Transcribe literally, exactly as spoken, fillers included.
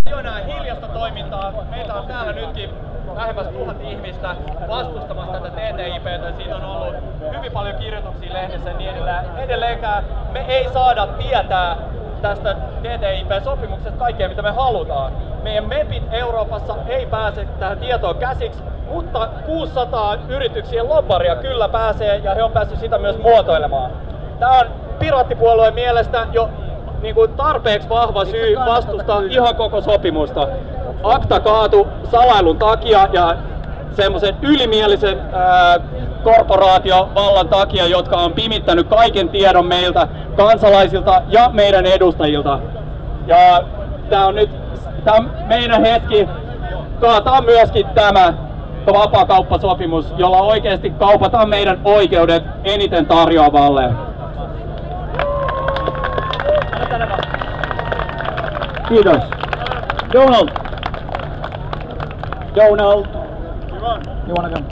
Enää hiljasta toimintaa. Meitä on täällä nytkin lähemmäs tuhat ihmistä vastustamassa tätä T T I P:tä. Siitä on ollut hyvin paljon kirjoituksia lehdessä ja niin edelleen. Edelleenkään me ei saada tietää tästä T T I P-sopimuksesta kaikkea, mitä me halutaan. Meidän mepit Euroopassa ei pääse tähän tietoon käsiksi, mutta kuusisataa yrityksien lobbaria kyllä pääsee ja he on päässyt sitä myös muotoilemaan. Tämä on Piraattipuolueen mielestä jo niin kuin tarpeeksi vahva syy vastustaa ihan koko sopimusta. Akta kaatu salailun takia ja semmoisen ylimielisen ää, korporaatiovallan takia, jotka on pimittänyt kaiken tiedon meiltä, kansalaisilta ja meidän edustajilta. Ja tää on nyt tää on meidän hetki kaataa myöskin tämä vapaakauppasopimus, jolla oikeasti kaupataan meidän oikeudet eniten tarjoavalle. Kiitos. Donald. Donald. You wanna come?